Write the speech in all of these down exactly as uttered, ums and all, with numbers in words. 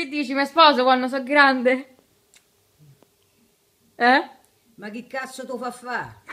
Che dici, mi sposo quando sono grande? Eh? Ma che cazzo tu fa fa?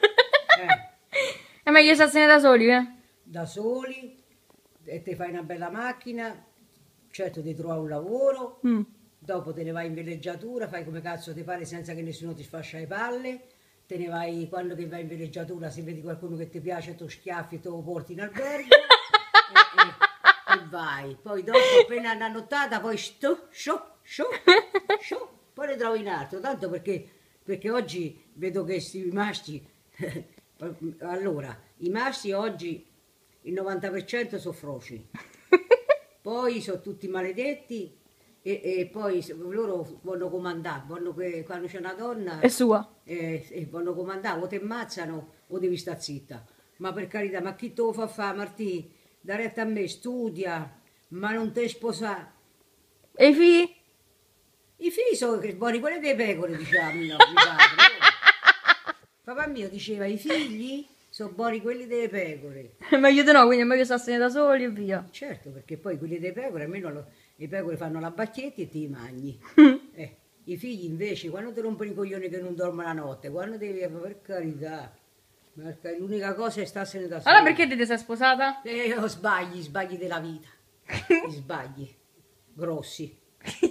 È meglio starsene da soli, eh? Da soli, e ti fai una bella macchina, certo ti trovi un lavoro, Mm. dopo te ne vai in villeggiatura, fai come cazzo ti pare senza che nessuno ti sfascia le palle, te ne vai, quando che vai in villeggiatura, se vedi qualcuno che ti piace, tu schiaffi e te lo porti in albergo e, e- e vai. Poi dopo, appena una nottata, poi sto, sciò, sciò, sciò, poi ne trovi in altro, tanto perché, perché oggi vedo che questi maschi, allora, i maschi oggi il novanta per cento sono froci, poi sono tutti maledetti e, e poi se- loro vanno comandare, vanno que- quando c'è una donna È sua. eh, e vanno comandare, o ti ammazzano o devi stare zitta. Ma per carità, ma chi te lo fa fare, Martì? Da retta a me, studia, ma non te sposare. E i figli? I figli sono che buoni quelli dei pecore, diciamo, no, mio padre. Papà mio diceva, i figli sono buoni quelli delle pecore. È meglio di no, quindi è meglio starsene da soli e via. Certo, perché poi quelli dei pecore, almeno lo- i pecore fanno la bacchetta e ti mangi. Eh, i figli invece, quando ti rompono i coglioni che non dormono la notte, quando devi, per carità, perché l'unica cosa è starsene da soli. Allora perché te ti sei sposata? Eh, oh, sbagli, sbagli della vita, gli sbagli, grossi.